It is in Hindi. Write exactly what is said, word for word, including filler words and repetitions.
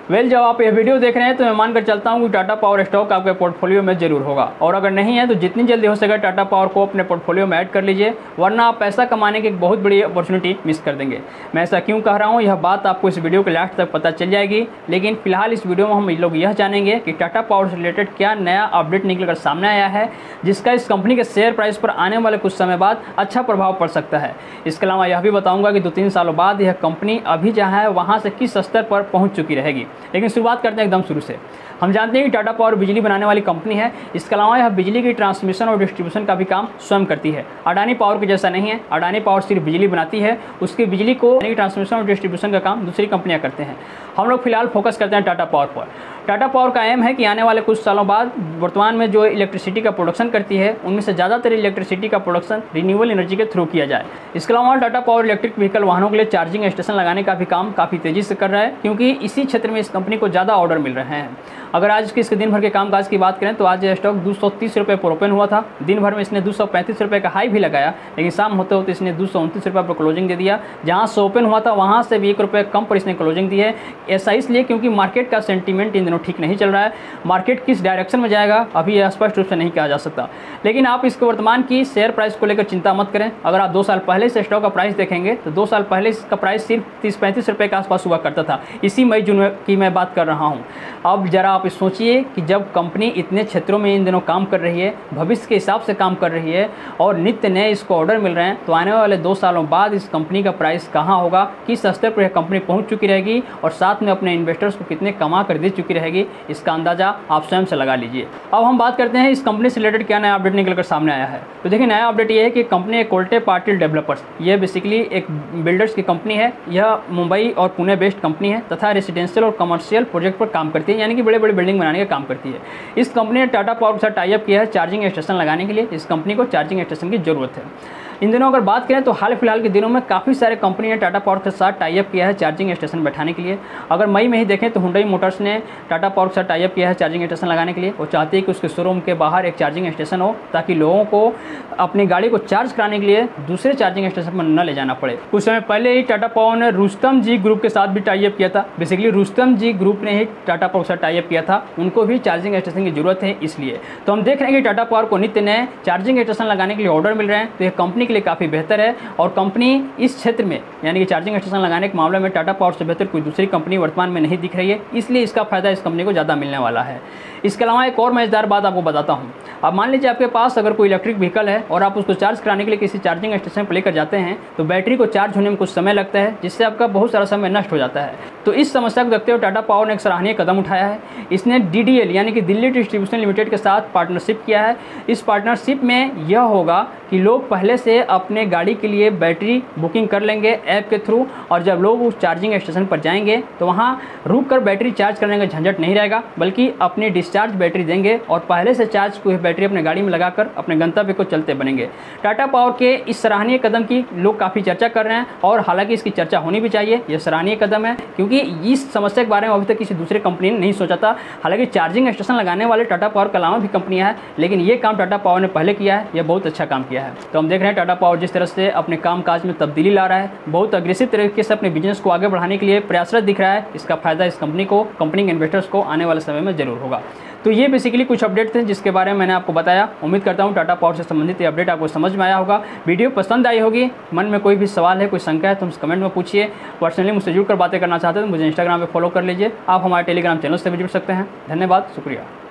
वेल जब आप यह वीडियो देख रहे हैं तो मैं मानकर चलता हूं कि टाटा पावर स्टॉक आपके पोर्टफोलियो में जरूर होगा, और अगर नहीं है तो जितनी जल्दी हो सके टाटा पावर को अपने पोर्टफोलियो में ऐड कर लीजिए, वरना आप पैसा कमाने की एक बहुत बड़ी अपॉर्चुनिटी मिस कर देंगे। मैं ऐसा क्यों कह रहा हूं, यह बात आपको इस वीडियो के लास्ट तक पता चल जाएगी। लेकिन फिलहाल इस वीडियो में हम लोग यह जानेंगे कि टाटा पावर से रिलेटेड क्या नया अपडेट निकलकर सामने आया है, जिसका इस कंपनी के शेयर प्राइस पर आने वाले कुछ समय बाद अच्छा प्रभाव पड़ सकता है। इसके अलावा यह भी बताऊंगा कि दो तीन सालों बाद यह कंपनी अभी जहां है वहां से किस स्तर पर पहुंच चुकी रहेगी। लेकिन शुरुआत करते हैं एकदम शुरू से। हम जानते हैं कि टाटा पावर बिजली बनाने वाली कंपनी है। इसके अलावा यह बिजली की ट्रांसमिशन और डिस्ट्रीब्यूशन का भी काम स्वयं करती है। अडानी पावर के जैसा नहीं है, अडानी पावर सिर्फ बिजली बनाती है, उसकी बिजली को ट्रांसमिशन और डिस्ट्रीब्यूशन का काम दूसरी कंपनियां करते हैं। हम लोग फिलहाल फोकस करते हैं टाटा पावर पर। टाटा पावर का एम है कि आने वाले कुछ सालों बाद वर्तमान में जो इलेक्ट्रिसिटी का प्रोडक्शन करती है उनमें से ज़्यादातर इलेक्ट्रिसिटी का प्रोडक्शन रिन्यूएबल एनर्जी के थ्रू किया जाए। इसके अलावा टाटा पावर इलेक्ट्रिक व्हीकल वाहनों के लिए चार्जिंग स्टेशन लगाने का भी काम काफ़ी तेज़ी से कर रहा है, क्योंकि इसी क्षेत्र में इस कंपनी को ज़्यादा ऑर्डर मिल रहे हैं। अगर आज के इसके दिन भर के कामकाज की बात करें तो आज स्टॉक दो सौ तीस रुपये पर ओपन हुआ था। दिन भर में इसने दो सौ पैंतीस रुपये का हाई भी लगाया, लेकिन शाम होते होते इसने दो सौ उनतीस रुपये पर क्लोजिंग दे दिया। जहां से ओपन हुआ था वहां से भी एक रुपये कम पर इसने क्लोजिंग दी है। ऐसा इसलिए क्योंकि मार्केट का सेंटीमेंट इन दिनों ठीक नहीं चल रहा है। मार्केट किस डायरेक्शन में जाएगा अभी यह स्पष्ट रूप से नहीं कहा जा सकता। लेकिन आप इसके वर्तमान की शेयर प्राइस को लेकर चिंता मत करें। अगर आप दो साल पहले से स्टॉक का प्राइस देखेंगे तो दो साल पहले इसका प्राइस सिर्फ तीस पैंतीस रुपये के आसपास हुआ करता था। इसी मई जून की मैं बात कर रहा हूँ। अब जरा आप सोचिए कि जब कंपनी इतने क्षेत्रों में इन दिनों काम कर रही है, भविष्य के हिसाब से काम कर रही है और नित्य नए इसको ऑर्डर मिल रहे हैं, तो आने वाले दो सालों बाद इस कंपनी का प्राइस कहाँ होगा, किस स्तर पर यह कंपनी पहुँच चुकी रहेगी और साथ में अपने इन्वेस्टर्स को कितने कमा कर दे चुकी रहेगी, इसका अंदाजा आप स्वयं से लगा लीजिए। अब हम बात करते हैं इस कंपनी से रिलेटेड क्या नया अपडेट निकलकर सामने आया है। तो देखिए, नया अपडेट ये है कि कंपनी कोल्टे पाटिल डेवलपर्स, ये बेसिकली एक बिल्डर्स की कंपनी है। यह मुंबई और पुणे बेस्ड कंपनी है तथा रेसिडेंशियल और कमर्शियल प्रोजेक्ट पर काम करती है, यानी कि बड़े बड़े बिल्डिंग बनाने का काम करती है। इस कंपनी ने टाटा पावर के साथ टाई अप किया है चार्जिंग स्टेशन लगाने के लिए। इस कंपनी को चार्जिंग स्टेशन की जरूरत है। इन दिनों अगर बात करें तो हाल फिलहाल के दिनों में काफ़ी सारे कंपनी ने टाटा पावर के साथ टाई अप किया है चार्जिंग स्टेशन बैठाने के लिए। अगर मई में ही देखें तो हुंडई मोटर्स ने टाटा पावर के साथ टाई अप किया है चार्जिंग स्टेशन लगाने के लिए। वो चाहते हैं कि उसके शोरूम के बाहर एक चार्जिंग स्टेशन हो, ताकि लोगों को अपनी गाड़ी को चार्ज कराने के लिए दूसरे चार्जिंग स्टेशन पर न ले जाना पड़े। कुछ समय पहले ही टाटा पावर ने रुस्तम जी ग्रुप के साथ भी टाई अप किया था। बेसिकली रुस्तम जी ग्रुप ने ही टाटा पावर के साथ टाई अप किया था, उनको भी चार्जिंग स्टेशन की जरूरत है। इसलिए तो हम देख रहे हैं कि टाटा पावर को नित्य नए चार्जिंग स्टेशन लगाने के लिए ऑर्डर मिल रहे हैं, तो यह कंपनी के लिए काफ़ी बेहतर है। और कंपनी इस क्षेत्र में यानी कि चार्जिंग स्टेशन लगाने के मामले में टाटा पावर से बेहतर कोई दूसरी कंपनी वर्तमान में नहीं दिख रही है, इसलिए इसका फायदा इस कंपनी को ज़्यादा मिलने वाला है। इसके अलावा एक और मजेदार बात आपको बताता हूँ। अब मान लीजिए आपके पास अगर कोई इलेक्ट्रिक व्हीकल है और आप उसको चार्ज कराने के लिए किसी चार्जिंग स्टेशन पर लेकर जाते हैं, तो बैटरी को चार्ज होने में कुछ समय लगता है, जिससे आपका बहुत सारा समय नष्ट हो जाता है। तो इस समस्या को देखते हुए टाटा पावर ने एक सराहनीय कदम उठाया है। इसने डी डी एल यानी कि दिल्ली डिस्ट्रीब्यूशन लिमिटेड के साथ पार्टनरशिप किया है। इस पार्टनरशिप में यह होगा कि लोग पहले से अपने गाड़ी के लिए बैटरी बुकिंग कर लेंगे ऐप के थ्रू, और जब लोग उस चार्जिंग स्टेशन पर जाएंगे तो वहाँ रुक कर बैटरी चार्ज करने का झंझट नहीं रहेगा, बल्कि अपनी डिस्चार्ज बैटरी देंगे और पहले से चार्ज हुई बैटरी अपने गाड़ी में लगाकर अपने गंतव्य को चलते बनेंगे। टाटा पावर के इस सराहनीय कदम की लोग काफ़ी चर्चा कर रहे हैं, और हालांकि इसकी चर्चा होनी भी चाहिए। यह सराहनीय कदम है क्योंकि इस समस्या के बारे में अभी तक किसी दूसरी कंपनी ने नहीं सोचा था। हालांकि चार्जिंग स्टेशन लगाने वाले टाटा पावर के अलावा भी कंपनियां हैं, लेकिन ये काम टाटा पावर ने पहले किया है। यह बहुत अच्छा काम किया है। तो हम देख रहे हैं टाटा पावर जिस तरह से अपने काम काज में तब्दीली ला रहा है, बहुत अग्रेसिव तरीके से अपने बिजनेस को आगे बढ़ाने के लिए प्रयासरत दिख रहा है। इसका फायदा इस कंपनी को, कंपनी के इन्वेस्टर्स को आने वाले समय में जरूर होगा। तो ये बेसिकली कुछ अपडेट थे जिसके बारे में मैंने आपको बताया। उम्मीद करता हूँ टाटा पावर से संबंधित ये अपडेट आपको समझ में आया होगा, वीडियो पसंद आई होगी। मन में कोई भी सवाल है, कोई शंका है तो हमसे कमेंट में पूछिए। पर्सनली मुझसे जुड़कर बातें करना चाहते हैं तो मुझे इंस्टाग्राम पे फॉलो कर लीजिए। आप हमारे टेलीग्राम चैनल से भी जुड़ सकते हैं। धन्यवाद, शुक्रिया।